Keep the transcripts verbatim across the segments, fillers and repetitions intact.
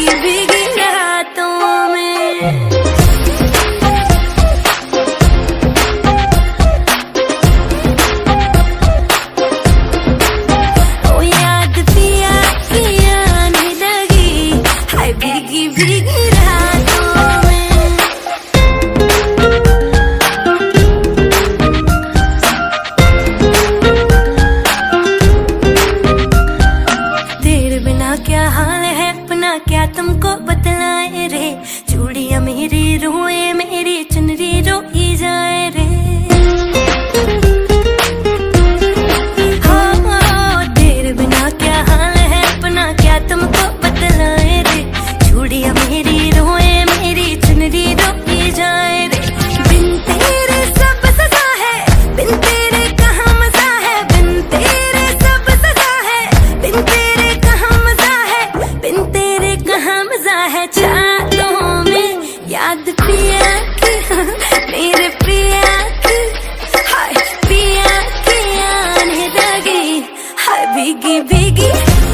भीगी भीगी रातों में। ओ याद पिया की आने लगी, हाय भीगी भीगी रातों में। तेरे बिना क्या हाल है अपना, क्या तुमको बतलाए रे। चूड़ियां मेरी रोए, मेरी चुनरी रोई जाए रे। हाँ तेरे बिना क्या हाल है अपना, क्या तुमको बतलाए रे। चूड़ियां मेरी रोए, मेरी चुनरी रोई जाए रे। बिन तेरे सब सजा है, बिन तेरे कहाँ मजा है। बिन तेरे सब सजा है, बिन तेरे कहाँ मजा है। बिन तेरे कहाँ मजा है। चाहतों में याद पिया की, मेरे पिया की, हाय पिया की आने लगी, हाय भीगी भीगी।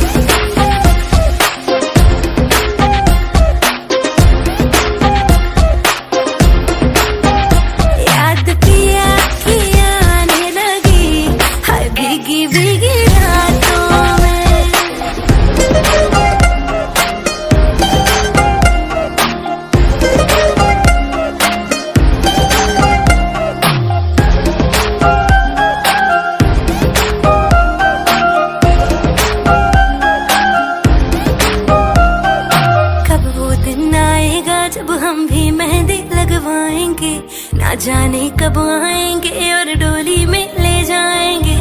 याद पिया की आने लगी, हाय भीगी भीगी रातों में। कब वो दिन आएगा जब हम भी मेहंदी लगवाएंगे, ना जाने कब आएंगे और डोली में ले जाएंगे।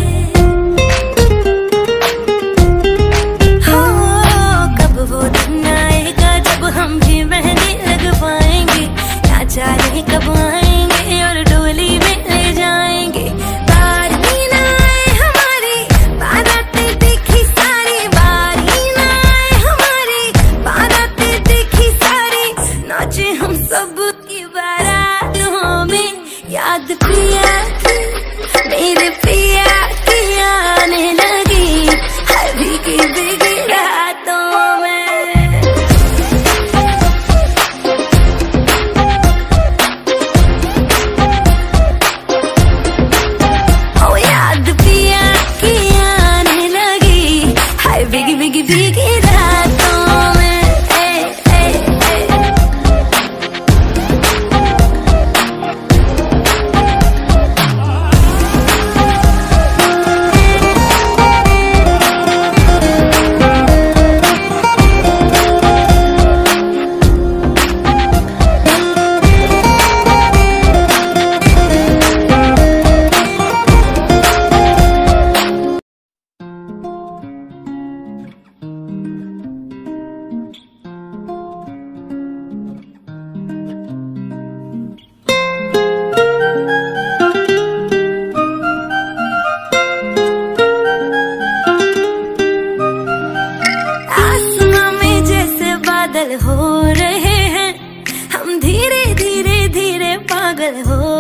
हो कब वो दिन आएगा जब हम भी मेहंदी लगवाएंगे, ना जाने कब आएंगे और डोली में ले जाएंगे। बारी ना आए हमारी बारातें देखी सारी, बारी ना आए हमारी बारातें देखी सारी। नाचे हम सब की बारातों में। याद पिया की, मेरे पिया की आने लगी, हाय भीगी भीगी रातों में। ओ याद पिया की आने लगी, हाय भीगी भीगी भीगी रातों में। ए, ए, ए। आसमां में जैसे बादल हो रहे हैं, हम धीरे धीरे धीरे पागल हो